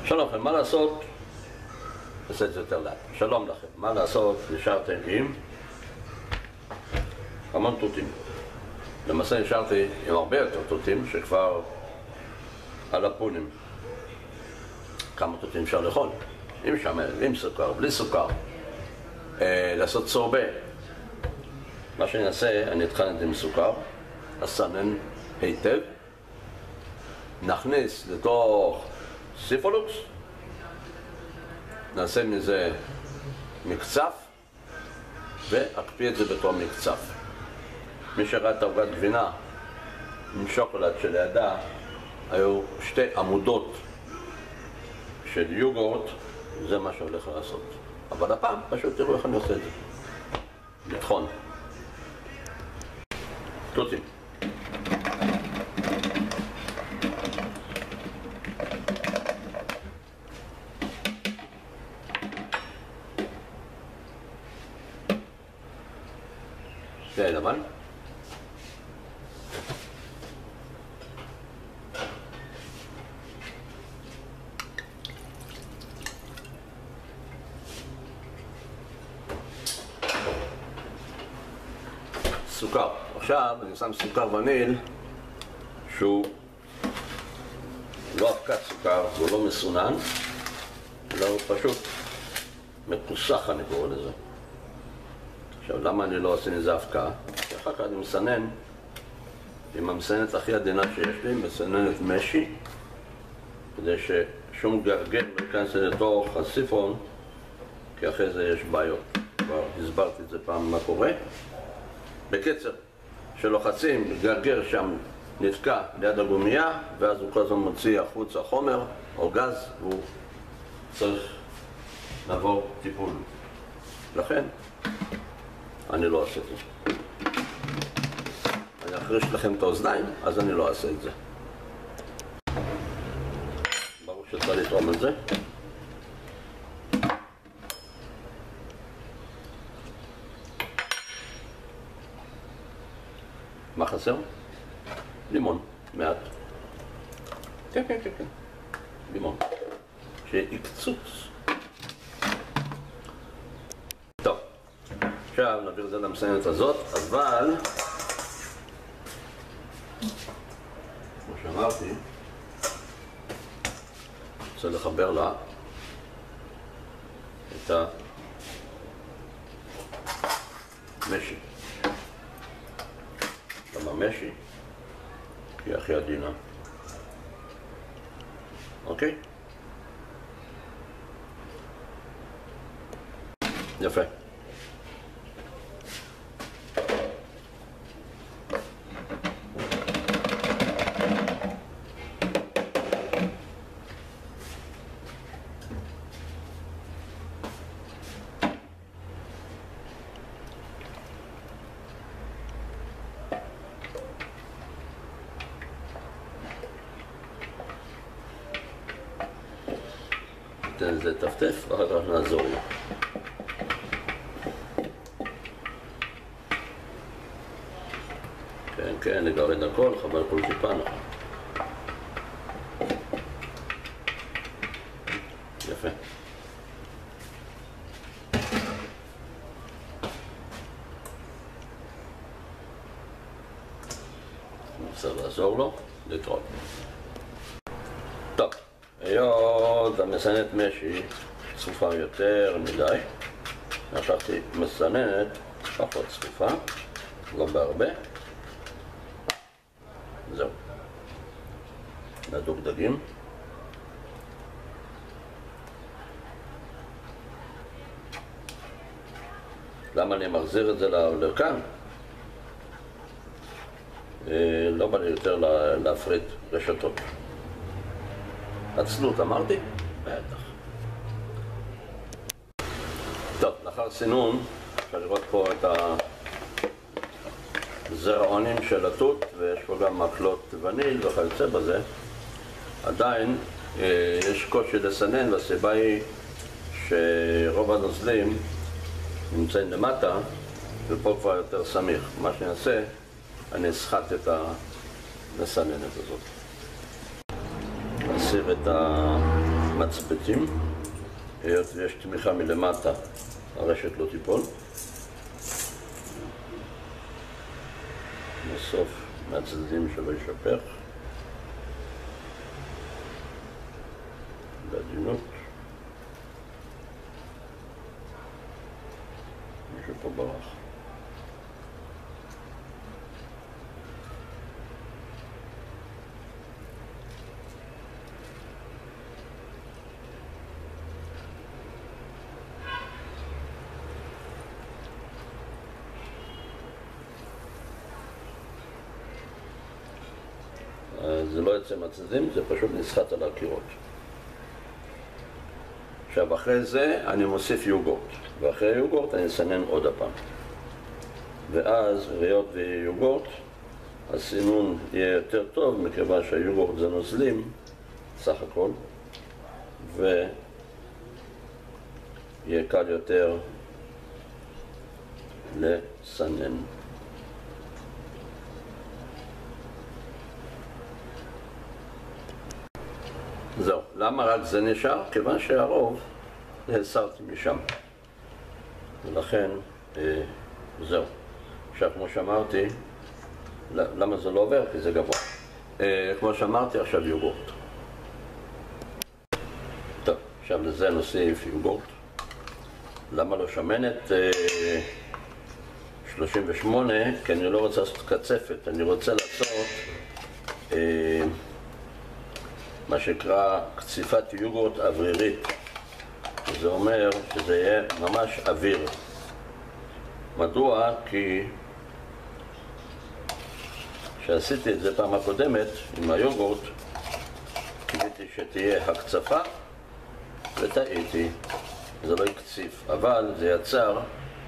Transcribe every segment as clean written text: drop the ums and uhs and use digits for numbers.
שלום לכם, מה לעשות? נעשה את זה יותר לאט. שלום לכם, מה לעשות? נשארתם עם המון תותים. למעשה נשארתי עם הרבה יותר תותים שכבר על הפונים. כמה תותים אפשר לאכול? עם שמל, עם סוכר, בלי סוכר. לעשות סורבה. מה שאני אעשה, אני אתחיל את זה עם סוכר, אסנן היטב, נכניס לתוך סיפולוקס, נעשה מזה מקצף ואקפיא את זה בתור מקצף. מי שראה את עוגת גבינה עם שוקולד שלידה היו שתי עמודות של יוגורט, זה מה שהולך לעשות. אבל הפעם פשוט תראו איך אני עושה את זה. לטחון תותים. זה לבן. סוכר. עכשיו אני שם סוכר וניל שהוא לא אבקת סוכר, הוא לא מסונן, אלא הוא פשוט מקוסח, אני קורא לזה. עכשיו, למה אני לא עושה מזה אבקה? כי אחר כך אני מסנן עם המסננת הכי עדינה שיש לי, מסננת משי, כדי ששום גרגל לא ייכנס לתוך הסיפון, כי אחרי זה יש בעיות. כבר הסברתי את זה פעם מה קורה. בקיצר, שלוחצים, גרגר שם נתקע ליד הגומייה, ואז הוא כל הזמן מוציא החוצה חומר או גז, והוא צריך לעבור טיפול. לכן, אני לא אעשה את זה. אני אחריש לכם את האוזניים, אז אני לא אעשה את זה. ברור שצריך לתרום את זה. מה חסר? לימון, מעט. כן, כן, כן, כן. לימון. שיקצוץ. טוב. עכשיו נעביר את זה למסננת הזאת, אבל כמו שאמרתי, רוצה לחבר לה את המשי. למה משי? כי היא הכי עדינה. אוקיי? יפה. ניתן לזה טפטף, ואחר כך נעזור לו. כן, כן, נגרד הכל, חבל כל טיפה, נכון. יפה. ננסה לעזור לו, להתראות. טוב. היות המסננת משי צפופה יותר מדי, לקחתי מסננת פחות צפופה, לא בהרבה. זהו. נדוק דגים. למה אני מחזיר את זה לכאן? לא בא לי יותר להפריד רשתות. עצלות, אמרתי? בטח. טוב, לאחר סינון, אפשר לראות פה את הזרעונים של התות, ויש פה גם מקלות וניל וכיוצא בזה. עדיין יש קושי לסנן, והסיבה היא שרוב הנוזלים נמצאים למטה, ופה כבר יותר סמיך. מה שאני אעשה, אני אסחט את המסננת הזאת. נסיר את המצפתים, היות ויש תמיכה מלמטה, הרשת לא תיפול. בסוף מהצדדים שלו ישפך בעדינות. מישהו פה ברח. זה לא יוצא מהצדדים, זה פשוט נסחט על הקירות. עכשיו אחרי זה אני מוסיף יוגורט, ואחרי יוגורט אני אסנן עוד הפעם. ואז היות ויוגורט, הסינון יהיה יותר טוב, מכיוון שהיוגורט זה נוזלים, סך הכל, ויהיה קל יותר לסנן. זהו, למה רק זה נשאר? כיוון שהרוב הסרתי משם. ולכן, זהו. עכשיו, כמו שאמרתי, למה זה לא עובר? כי זה גבוה. כמו שאמרתי, עכשיו יוגורט. טוב, עכשיו לזה נוסיף יוגורט. למה לא שמנת 38? כי אני לא רוצה לעשות קצפת, אני רוצה לעשות מה שנקרא קציפת יוגורט אוורירית. זה אומר שזה יהיה ממש אוויר. מדוע? כי כשעשיתי את זה פעם הקודמת עם היוגורט, קיוויתי שתהיה הקצפה וטעיתי. זה לא יקציף, אבל זה יצר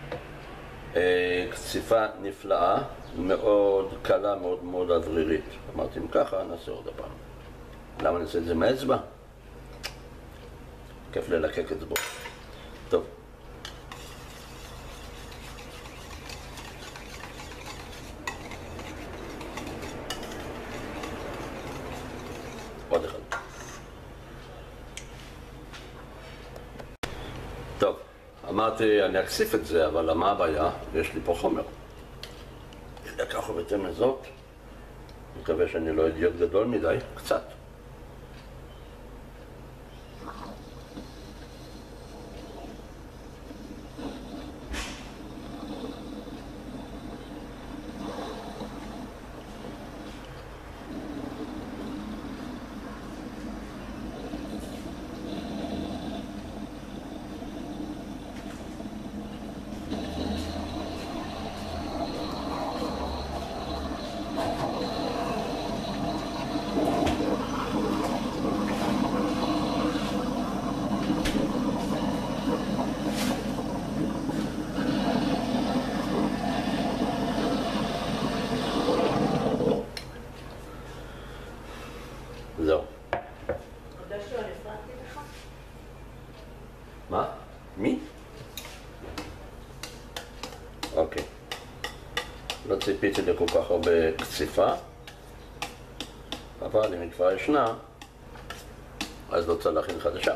קציפה נפלאה, מאוד קלה, מאוד מאוד אוורירית. אמרתי, אם ככה נעשה עוד הפעם. למה נעשה את זה מהאצבע? כיף ללקק את זה בו. טוב. עוד אחד. טוב, אמרתי אני אקסיף את זה, אבל מה הבעיה? יש לי פה חומר. ככה בהתאם לזאת. אני מקווה שאני לא אידיוט גדול מדי, קצת. זהו. תודה שלא הפרעתי לך. מה? מי? אוקיי. לא ציפיתי לכל כך הרבה קציפה, אבל אם היא כבר ישנה, אז לא צריך להכין חדשה.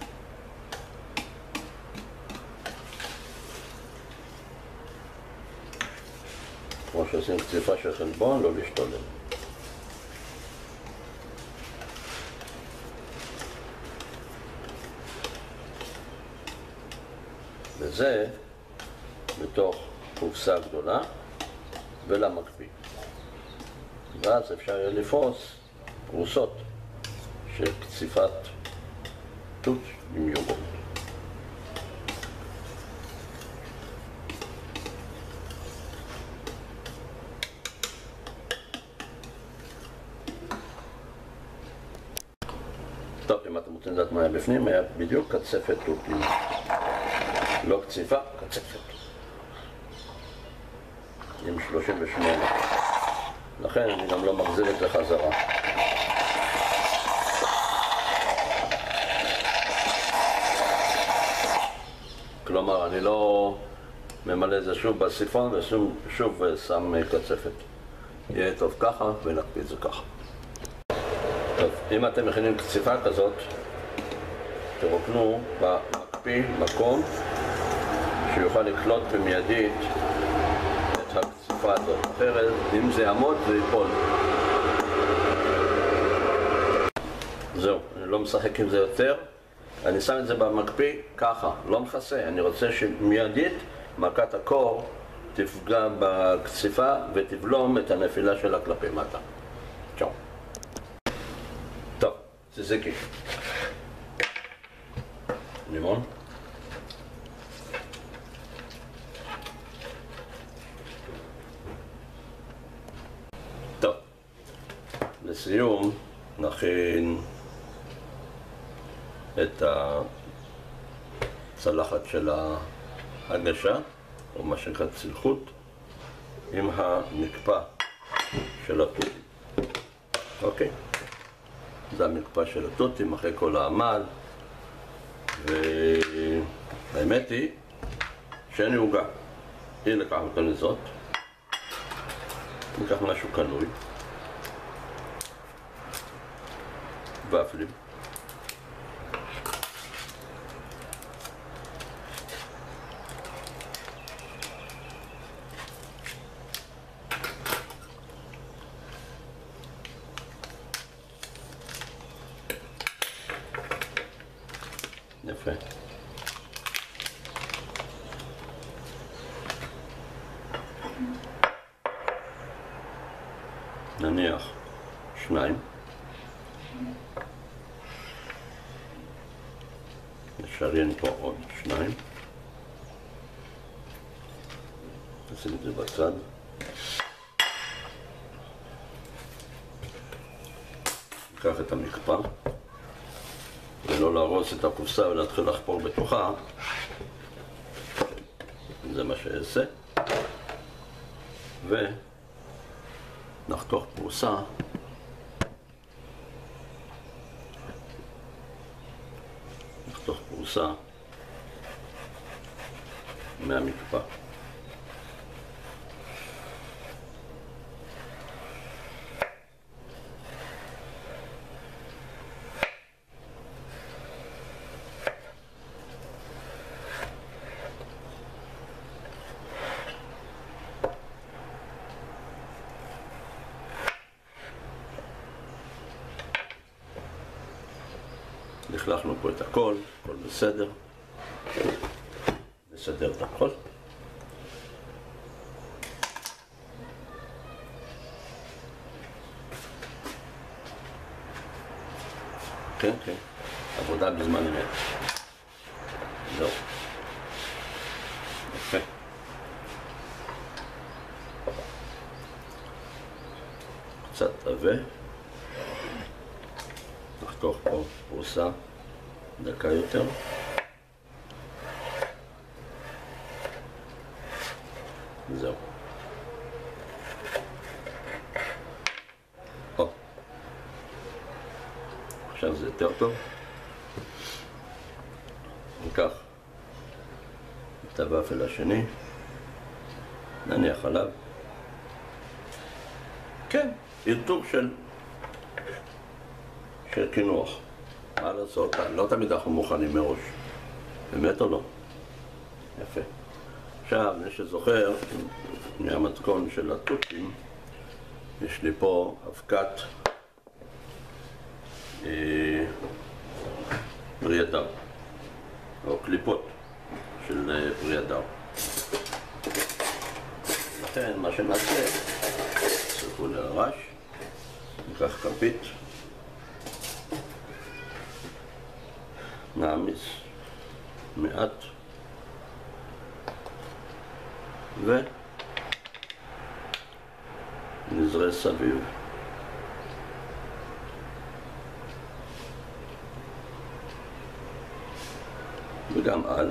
כמו שעושים קציפה של חלבון, לא להשתולל. וזה בתוך קופסה גדולה ולמקפיא. ואז אפשר יהיה לפרוס פרוסות של קציפת תות עם יוגורט. טוב, אם אתם רוצים לדעת מה היה בפנים, היה בדיוק קצפת תות עם לא קציפה, קצפת. עם 38. לכן אני גם לא מחזיר את זה חזרה. כלומר, אני לא ממלא את זה שוב בסיפון ושוב שם קצפת. יהיה טוב ככה ונקפיא את זה ככה. טוב, אם אתם מכינים קציפה כזאת, תרוקנו במקפיא מקום שיוכל לקלוט במיידית את הקציפה הזאת. אחרת, אם זה יעמוד, זה ייפול. זהו, אני לא משחק עם זה יותר. אני שם את זה במקפיא ככה, לא מכסה. אני רוצה שמיידית מכת הקור תפגע בקציפה ותבלום את הנפילה שלה כלפי מטה. צ'או. טוב, תזיקי. לימון. טוב, לסיום נכין את הצלחת של ההגשה, או מה שנקרא צלחות, עם המקפא של התותים. אוקיי? זה המקפא של התותים אחרי כל העמל, והאמת היא שאין לי עוגה. היא לקחת כאן לזאת, ניקח משהו קנוי, ופלים. יפה. נניח 2. נשריין פה עוד 2. נשים את זה בצד. ניקח את המקפא. ולא להרוס את הקופסה ולהתחיל לחפור בתוכה. זה מה שאעשה. ונחתוך פרוסה מהמקפא. לכלכנו פה את הכל, הכל בסדר. נסדר את הכל. כן, כן. עבודה בזמן אמת. זהו. יפה. קצת עבה. נחתוך פה פרוסה דקה יותר. זהו. עכשיו זה יותר טוב. ניקח את הוואפל השני, נניח עליו. כן, ערטוב של קינוח. מה לעשות? לא תמיד אנחנו מוכנים מראש. באמת או לא? יפה. עכשיו, מי שזוכר, מהמתכון של התותים, יש לי פה אבקת פרי הדר, או קליפות של פרי הדר. לכן, מה שנעשה, סופו לרש, ניקח כפית, נעמיס מעט, ונזרה סביב. וגם על.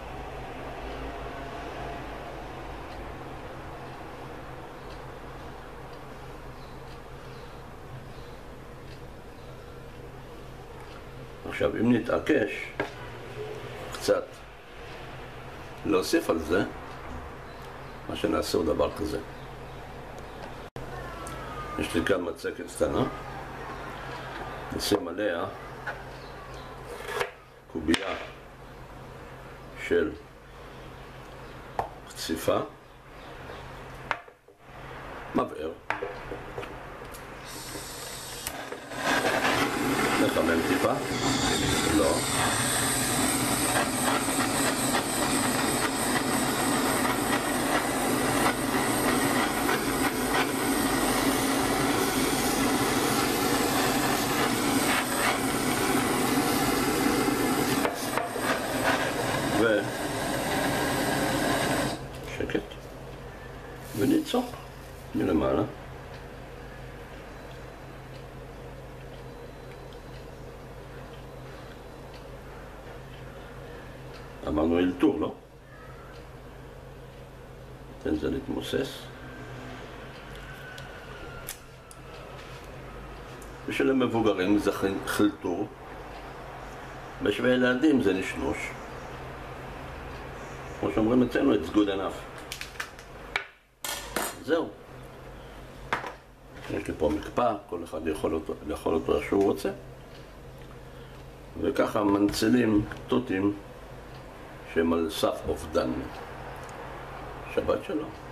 עכשיו, אם נתעקש קצת להוסיף על זה, מה שנעשה הוא דבר כזה. יש לי כאן מצקת קטנה, נשים עליה קובייה של קציפה, מבער, לחמם טיפה, לא, שקט, וניצוק מלמעלה. אמרנו אלתור, לא? תן זה להתמוסס. בשביל המבוגרים זה חלטור, בשביל הילדים זה נשנוש. כמו שאומרים אצלנו, it's good enough. זהו. יש לי פה מקפא, כל אחד יכול אותו שהוא רוצה. וככה מנצילים תותים שהם על סף אובדן. שבת שלום.